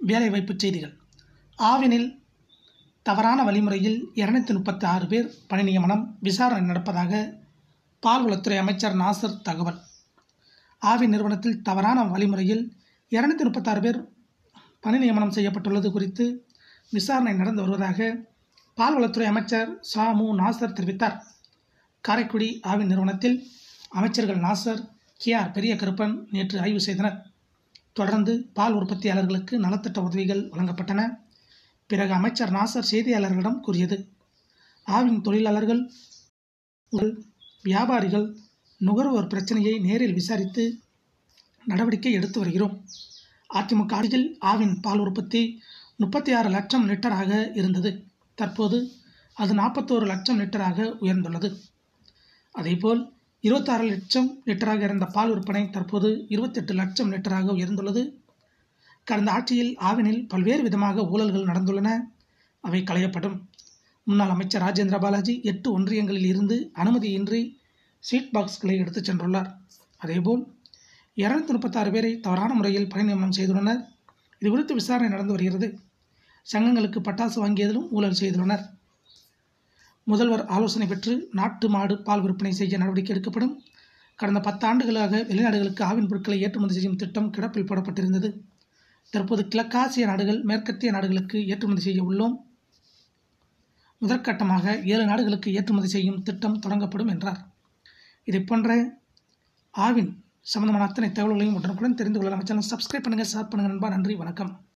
வேலைவாய்ப்பு செய்திகள். ஆவினில் தவறான வழிமுறையில் 236 பேர் பணி நியமனம், விசாரணை நடப்பதாக பால்வளத்துறை அமைச்சர் நாசர் தகவல். ஆவின் நிறுவனத்தில் தவறான வழிமுறையில் 236 பேர் பணி நியமனம் செய்யப்பட்டுள்ளது குறித்து விசாரணை நடந்து வருவதாக பால்வளத்துறை அமைச்சர் மு. நாசர் தெரிவித்தார். காரைக்குடி ஆவின் நிறுவனத்தில் அமைச்சர்கள் நாசர், KR பெரியகருப்பன் நேற்று ஆய்வு செய்தனர். தொடர்ந்து பால் உற்பத்தியாளர்களுக்கு நலத்திட்ட உதவிகள் வழங்கப்பட்டன. பிறகு அமைச்சர் நாசர் செய்தியாளர்களிடம் கூறியது, ஆவின் தொழிலாளர்கள், வியாபாரிகள், நுகர்வோர் பிரச்சனையை நேரில் விசாரித்து நடவடிக்கை எடுத்து வருகிறோம். அதிமுக ஆட்சியில் ஆவின் பால் உற்பத்தி 36 லட்சம் லிட்டராக இருந்தது. தற்போது அது 41 லட்சம் லிட்டராக உயர்ந்துள்ளது. அதேபோல் 26 லட்சம் லிட்டராக இருந்த பால் விற்பனை தற்போது 28 லட்சம் லிட்டராக உயர்ந்துள்ளது. கடந்த ஆட்சியில் ஆவினில் பல்வேறு விதமாக ஊழல்கள் நடந்துள்ளன. அவை களையப்படும். முன்னாள் அமைச்சர் ராஜேந்திர பாலாஜி 8 ஒன்றியங்களில் இருந்து அனுமதியின்றி ஸ்வீட் பாக்ஸ்களை எடுத்துச் சென்றுள்ளார். அதேபோல் 236 பேரை தவறான முறையில் பணி நியமனம் செய்துள்ளனர். இதுகுறித்து விசாரணை நடந்து வருகிறது. சங்கங்களுக்கு பட்டாசு வாங்கியதிலும் ஊழல் செய்துள்ளனர். முதல்வர் ஆலோசனை பெற்று நாட்டு மாடு பால் விற்பனை செய்ய நடவடிக்கை எடுக்கப்படும். கடந்த 10 ஆண்டுகளாக வெளிநாடுகளுக்கு ஆவின் பொருட்களை ஏற்றுமதி செய்யும் திட்டம் கிடப்பில் போடப்பட்டிருந்தது. தற்போது கிழக்காசிய நாடுகள், மேற்கத்திய நாடுகளுக்கு ஏற்றுமதி செய்ய உள்ளோம். முதற்கட்டமாக 7 நாடுகளுக்கு ஏற்றுமதி செய்யும் திட்டம் தொடங்கப்படும் என்றார். இதை போன்ற ஆவின் சம்பந்தமான அத்தனை தகவல்களையும் உடனுக்குடன் தெரிந்து கொள்ள நம்ம சேனல் சப்ஸ்கிரைப் பண்ணுங்கள், ஷேர் பண்ணுங்கள் நண்பா. நன்றி, வணக்கம்.